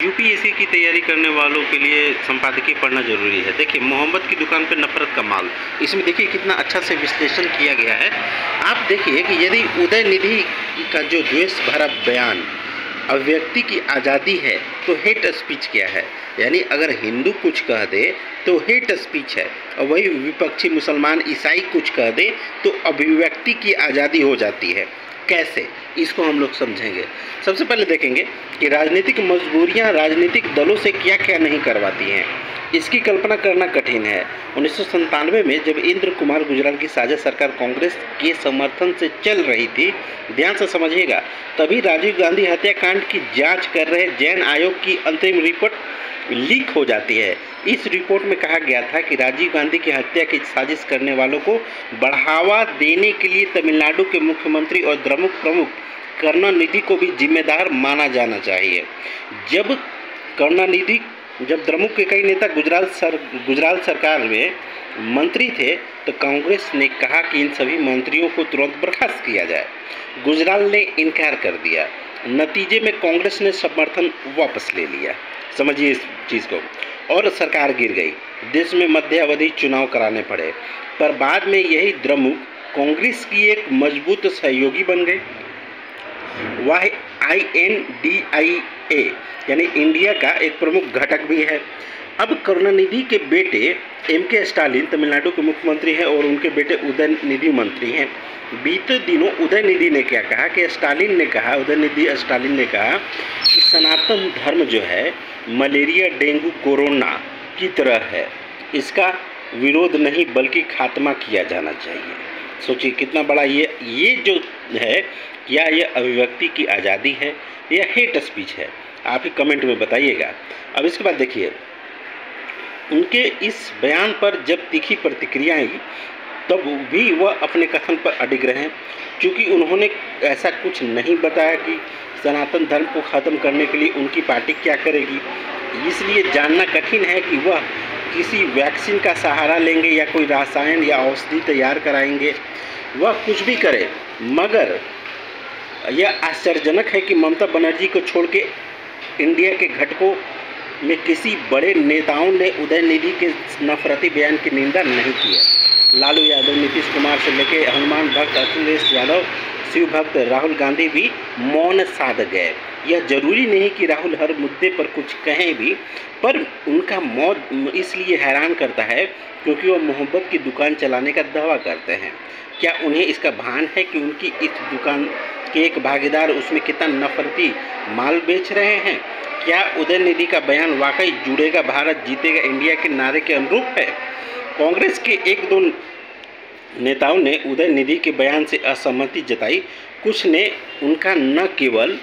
UPSC की तैयारी करने वालों के लिए संपादकीय पढ़ना जरूरी है। देखिए, मोहम्मद की दुकान पर नफरत का माल, इसमें देखिए कितना अच्छा से विश्लेषण किया गया है। आप देखिए कि यदि उदयनिधि का जो द्वेष भरा बयान अभिव्यक्ति की आज़ादी है तो हेट स्पीच क्या है, यानी अगर हिंदू कुछ कह दे तो हेट स्पीच है, और वही विपक्षी मुसलमान ईसाई कुछ कह दे तो अभिव्यक्ति की आज़ादी हो जाती है। कैसे, इसको हम लोग समझेंगे। सबसे पहले देखेंगे कि राजनीतिक मजबूरियां राजनीतिक दलों से क्या क्या नहीं करवाती हैं। इसकी कल्पना करना कठिन है। 1997 में जब इंद्र कुमार गुजराल की साझा सरकार कांग्रेस के समर्थन से चल रही थी, ध्यान से समझिएगा, तभी राजीव गांधी हत्याकांड की जांच कर रहे जैन आयोग की अंतरिम रिपोर्ट लीक हो जाती है। इस रिपोर्ट में कहा गया था कि राजीव गांधी की हत्या की साजिश करने वालों को बढ़ावा देने के लिए तमिलनाडु के मुख्यमंत्री और द्रमुक प्रमुख करुणानिधि को भी जिम्मेदार माना जाना चाहिए। जब द्रमुक के कई नेता गुजराल सरकार में मंत्री थे तो कांग्रेस ने कहा कि इन सभी मंत्रियों को तुरंत बर्खास्त किया जाए। गुजराल ने इनकार कर दिया। नतीजे में कांग्रेस ने समर्थन वापस ले लिया। समझिए इस चीज़ को, और सरकार गिर गई। देश में मध्यावधि चुनाव कराने पड़े, पर बाद में यही द्रमुक कांग्रेस की एक मजबूत सहयोगी बन गए। वह INDIA यानी इंडिया का एक प्रमुख घटक भी है। अब करुणानिधि के बेटे MK स्टालिन तमिलनाडु के मुख्यमंत्री हैं और उनके बेटे उदयनिधि मंत्री हैं। बीते दिनों उदयनिधि स्टालिन ने कहा कि सनातन धर्म जो है मलेरिया, डेंगू, कोरोना की तरह है, इसका विरोध नहीं बल्कि खात्मा किया जाना चाहिए। सोचिए कितना बड़ा ये जो है, क्या यह अभिव्यक्ति की आज़ादी है या हेट स्पीच है? आप ही कमेंट में बताइएगा। अब इसके बाद देखिए, उनके इस बयान पर जब तीखी प्रतिक्रिया आई तब भी वह अपने कथन पर अडिग रहे, क्योंकि उन्होंने ऐसा कुछ नहीं बताया कि सनातन धर्म को ख़त्म करने के लिए उनकी पार्टी क्या करेगी। इसलिए जानना कठिन है कि वह किसी वैक्सीन का सहारा लेंगे या कोई रसायन या औषधि तैयार कराएंगे। वह कुछ भी करे, मगर यह आश्चर्यजनक है कि ममता बनर्जी को छोड़ के इंडिया के घटकों में किसी बड़े नेताओं ने उदयनिधि के नफरती बयान की निंदा नहीं की है। लालू यादव, नीतीश कुमार से लेकर हनुमान भक्त अखिलेश यादव, शिव भक्त राहुल गांधी भी मौन साध गए। यह जरूरी नहीं कि राहुल हर मुद्दे पर कुछ कहें भी, पर उनका मौन इसलिए हैरान करता है क्योंकि वह मोहब्बत की दुकान चलाने का दावा करते हैं। क्या उन्हें इसका भान है कि उनकी इस दुकान के एक भागीदार उसमें कितना नफरती माल बेच रहे हैं? क्या उदयनिधि का बयान वाकई जुड़ेगा भारत जीतेगा इंडिया के नारे के अनुरूप है? कांग्रेस के एक दो नेताओं ने उदयनिधि के बयान से असहमति जताई। कुछ ने उनका न केवल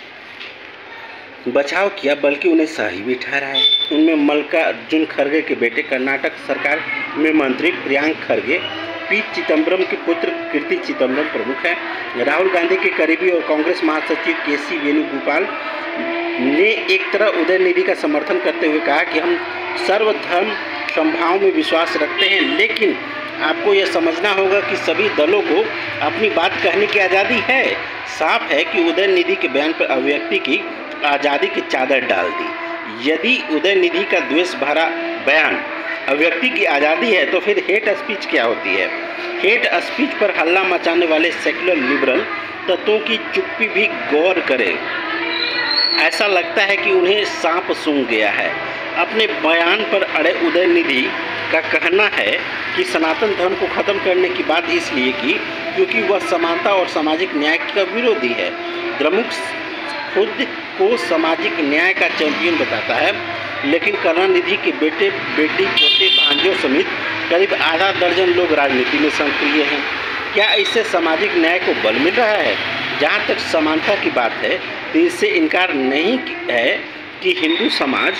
बचाव किया बल्कि उन्हें सही भी ठहराया। उनमें मल्लिकार्जुन खड़गे के बेटे, कर्नाटक सरकार में मंत्री प्रियांक खड़गे, पी चिदम्बरम के पुत्र कीर्ति चिदम्बरम प्रमुख हैं। राहुल गांधी के करीबी और कांग्रेस महासचिव KC वेणुगोपाल ने एक तरह उदयनिधि का समर्थन करते हुए कहा कि हम सर्वधर्म समभाव में विश्वास रखते हैं, लेकिन आपको यह समझना होगा कि सभी दलों को अपनी बात कहने की आज़ादी है। साफ है कि उदयनिधि के बयान पर अभिव्यक्ति की आज़ादी की चादर डाल दी। यदि उदयनिधि का द्वेष भरा बयान अभिव्यक्ति की आज़ादी है तो फिर हेट स्पीच क्या होती है? हेट स्पीच पर हल्ला मचाने वाले सेक्युलर लिबरल तत्वों की चुप्पी भी गौर करें। ऐसा लगता है कि उन्हें सांप सूंघ गया है। अपने बयान पर अड़े उदयनिधि का कहना है कि सनातन धर्म को ख़त्म करने की बात इसलिए की क्योंकि वह समानता और सामाजिक न्याय का विरोधी है। द्रमुक खुद को सामाजिक न्याय का चैंपियन बताता है, लेकिन करुणानिधि के बेटे, बेटी, पोते, भांजों समेत करीब आधा दर्जन लोग राजनीति में सक्रिय हैं। क्या इससे सामाजिक न्याय को बल मिल रहा है? जहाँ तक समानता की बात है तो इससे इनकार नहीं है कि हिंदू समाज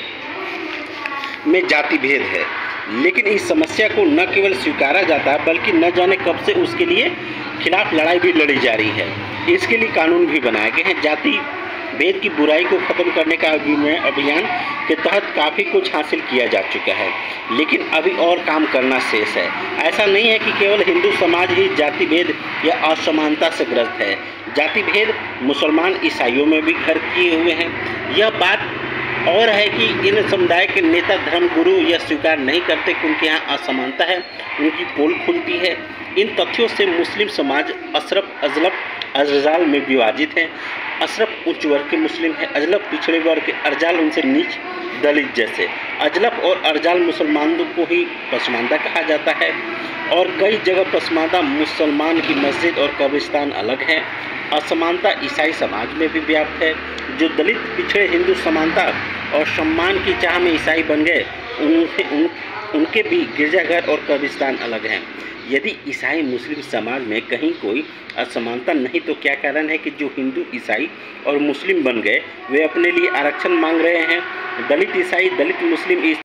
में जाति भेद है, लेकिन इस समस्या को न केवल स्वीकारा जाता है बल्कि न जाने कब से उसके लिए खिलाफ लड़ाई भी लड़ी जा रही है। इसके लिए कानून भी बनाए गए हैं। जाति भेद की बुराई को ख़त्म करने का अभियान के तहत काफ़ी कुछ हासिल किया जा चुका है, लेकिन अभी और काम करना शेष है। ऐसा नहीं है कि केवल हिंदू समाज ही जाति भेद या असमानता से ग्रस्त है। जाति भेद मुसलमान ईसाइयों में भी घर किए हुए हैं। यह बात और है कि इन समुदाय के नेता धर्मगुरु यह स्वीकार नहीं करते कि उनके यहाँ असमानता है, उनकी पोल खुलती है। इन तथ्यों से मुस्लिम समाज अशरफ, अजलब, अरजाल में विभाजित है। अशरफ उच्च वर्ग के मुस्लिम है, अजलब पिछड़े वर्ग के, अरजाल उनसे नीच दलित जैसे। अजलब और अरजाल मुसलमानों को ही पसमानदा कहा जाता है और कई जगह पसमानदा मुसलमान की मस्जिद और कब्रिस्तान अलग है। असमानता ईसाई समाज में भी व्याप्त है। जो दलित पिछड़े हिंदू समानता और सम्मान की चाह में ईसाई बन गए, उनके भी गिरजाघर और कब्रिस्तान अलग हैं। यदि ईसाई मुस्लिम समाज में कहीं कोई असमानता नहीं तो क्या कारण है कि जो हिंदू ईसाई और मुस्लिम बन गए वे अपने लिए आरक्षण मांग रहे हैं? दलित ईसाई, दलित मुस्लिम